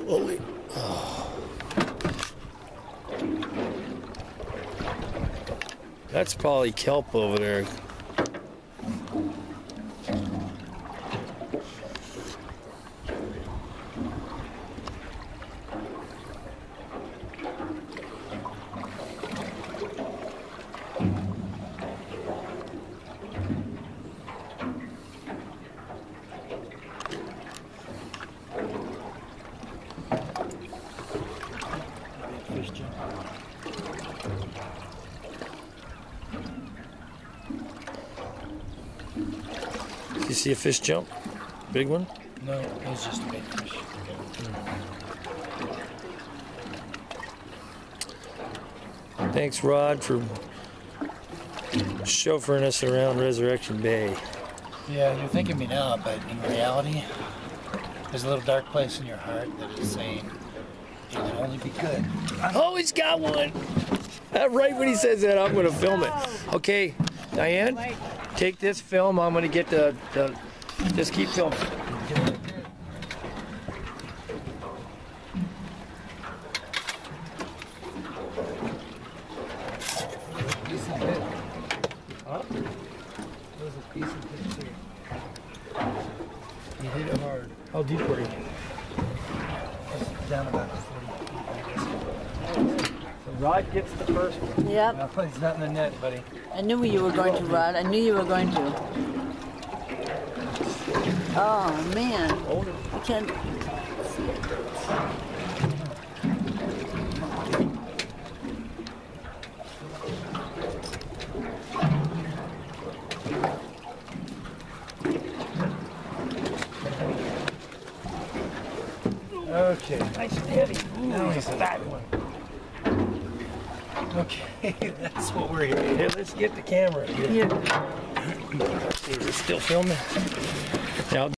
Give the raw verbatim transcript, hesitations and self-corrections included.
Holy. Oh. That's probably kelp over there. Did you see a fish jump? Big one? No, it was just a big fish. Thanks, Rod, for chauffeuring us around Resurrection Bay. Yeah, you're thinking me now, but in reality, there's a little dark place in your heart that is saying it can only be good. Oh, he's got one! Uh, right when he says that, I'm going to film it. Okay, Diane, take this film. I'm going to get the, the... Just keep filming. Huh? That was a piece of fish here. You hit it hard. How deep were you? It's down about forty feet, I guess. So Rod gets the first one. Yep. Now, please, not in the net, buddy. I knew you were going to, Rod. I knew you were going to. Oh, man. I can't see it. Okay. Nice daddy. Now he's a fat one. Okay, that's what we're here. Here, let's get the camera. Here. Is it still filming? Now.